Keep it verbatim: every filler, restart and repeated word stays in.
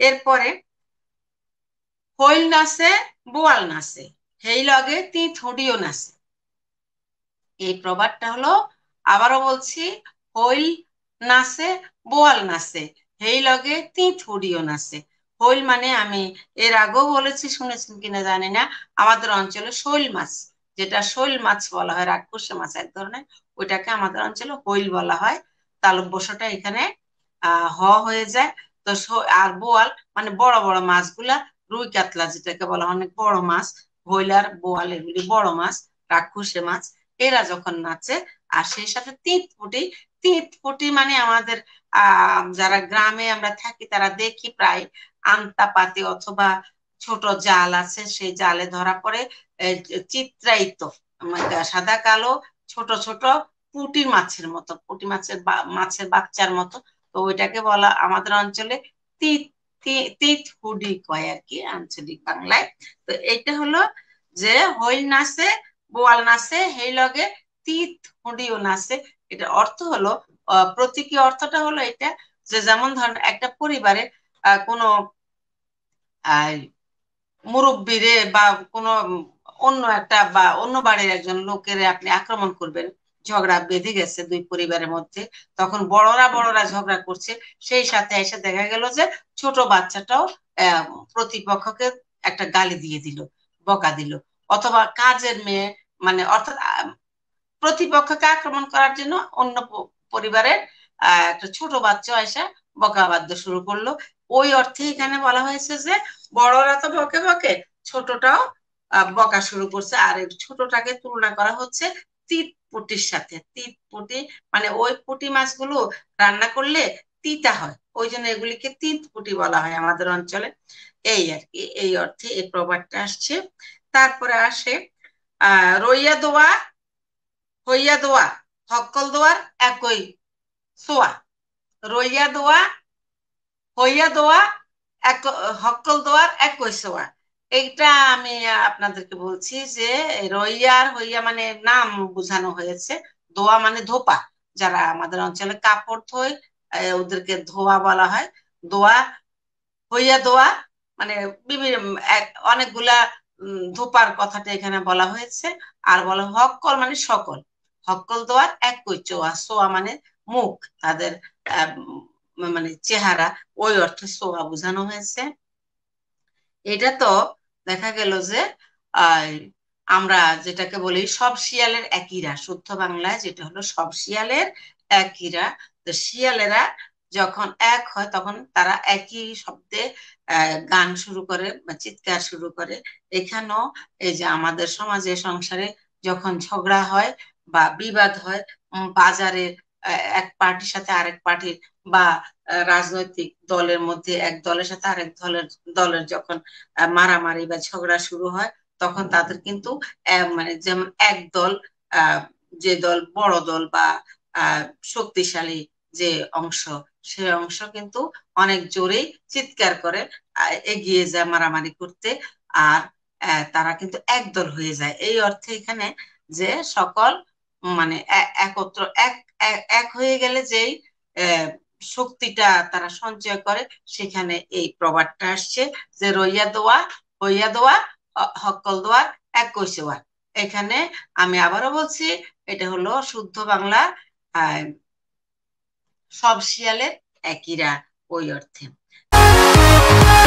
এরপরে হইল নাচে বোয়াল নাচে হেই লগে তিত হুডিও নাচে। এই প্রবাদটা হলো, আবারও বলছি, হইল নাচে বোয়াল নাচে হেই লগে তিত হুডিও নাচে। হইল মানে আমি এর আগেও বলেছি, শুনেছেন কিনা জানি না, আমাদের অঞ্চলে শৈল মাছ, যেটা শৈল মাছ বলা হয়, রাক্ষসে মাছ এক ধরনের, ওইটাকে আমাদের অঞ্চলে হইল বলা হয়। তালব্য বসটা এখানে আহ হ হয়ে যায়। তো আর বোয়াল মানে বড় বড় মাছগুলা, রুই কাতলা যেটাকে বলা হয়, অনেক বড় মাছ। হইল আর বোয়াল এগুলি বড় মাছ, রাক্ষসে মাছ। এরা যখন নাচে আর সেই সাথে তিত ফুটি, তিত ফুটি মানে আমাদের আহ যারা গ্রামে আমরা থাকি তারা দেখি প্রায় আন্তা পাতি অথবা ছোট জাল আছে, সেই জালে ধরা পড়ে চিত্রায়িত সাদা কালো ছোট ছোট পুঁটি মাছের মতো, পুঁটি মাছের মাছের বাচ্চার মতো। তো ওইটাকে বলা আমাদের অঞ্চলে তিত তিত হুডি কয় আর কি, আঞ্চলিক বাংলায়। তো এইটা হলো যে হইল নাচে বোয়াল নাচে হেই লগে তিত হুডিও নাচে। এটার অর্থ হলো, প্রতীকী অর্থটা হলো এটা, যে যেমন ধরেন একটা পরিবারে আহ কোনো আহ মুরব্বীরে বা কোনো অন্য একটা বা অন্য বাড়ির একজন লোকের আপনি আক্রমণ করবেন, ঝগড়া বেঁধে গেছে দুই পরিবারের মধ্যে, তখন বড়রা বড়রা ঝগড়া করছে, সেই সাথে এসে দেখা গেল যে ছোট বাচ্চাটাও আহ প্রতিপক্ষকে একটা গালি দিয়ে দিল, বকা দিল। অথবা কাজের মেয়ে মানে অর্থাৎ প্রতিপক্ষকে আক্রমণ করার জন্য অন্য পরিবারের আহ একটা ছোট বাচ্চা এসে বকা বাদ্য শুরু করলো। ওই অর্থে এখানে বলা হয়েছে যে বড়রা তো বকে বকে, ছোটটাও বকা শুরু করছে। আর এই ছোটটাকে তুলনা করা হচ্ছে তিত পুটির সাথে। তিত পুটি মানে ওই পুটি মাছগুলো রান্না করলে তিতা হয়, ওই জন্য এগুলিকে তিত পুটি বলা হয় আমাদের অঞ্চলে। এই আর কি, এই অর্থে এই প্রবাদটা আসছে। তারপরে আসে আহ রইয়া দোয়া হইয়া দোয়া হক্কল দোয়ার একই সোয়া। রইয়া দোয়া হইয়া দোয়া এক হক্কল দোয়ার একই সোয়া। এইটা আমি আপনাদেরকে বলছি যে রইয়া আর হইয়া মানে নাম বোঝানো হয়েছে, দোয়া মানে ধোপা। যারা আমাদের অঞ্চলে কাপড় ধোয় ওদেরকে ধোয়া বলা হয়। দোয়া হইয়া দোয়া মানে বিভিন্ন অনেকগুলা ধোপার কথাটা এখানে বলা হয়েছে। আর বলা হক্কল মানে সকল, হক্কল দোয়ার একই চোয়া। সোয়া মানে মুখ, তাদের মানে চেহারা, ওই অর্থে সোয়া বোঝানো হয়েছে। এটা তো দেখা গেল যে আহ আমরা যেটাকে বলি সব শিয়ালের একইরা, শুদ্ধ বাংলায় যেটা হলো সব শিয়ালের একইরা। তো শিয়ালেরা যখন এক হয় তখন তারা একই শব্দে আহ গান শুরু করে বা চিৎকার শুরু করে। এখানেও এই যে আমাদের সমাজে সংসারে যখন ঝগড়া হয় বা বিবাদ হয়, বাজারে এক পার্টির সাথে আরেক পার্টির বা রাজনৈতিক দলের মধ্যে এক দলের সাথে আরেক দলের দলের যখন মারামারি বা ঝগড়া শুরু হয়, তখন তাদের কিন্তু মানে যেমন এক দল আহ যে দল বড় দল বা আহ শক্তিশালী যে অংশ, সে অংশ কিন্তু অনেক জোরেই চিৎকার করে এগিয়ে যায় মারামারি করতে। আর তারা কিন্তু একদল হয়ে যায়। এই অর্থে এখানে যে সকল মানে একত্র এক এক হয়ে গেলে যেই শক্তিটা তারা সঞ্চয় করে, সেখানে এই প্রবাদটা আসছে যে রইয়া দোয়া হইয়া দোয়া হক্কল দোয়া একই সোয়া। এখানে আমি আবারও বলছি, এটা হলো শুদ্ধ বাংলা আহ সব শিয়ালের একইরা, ওই অর্থে।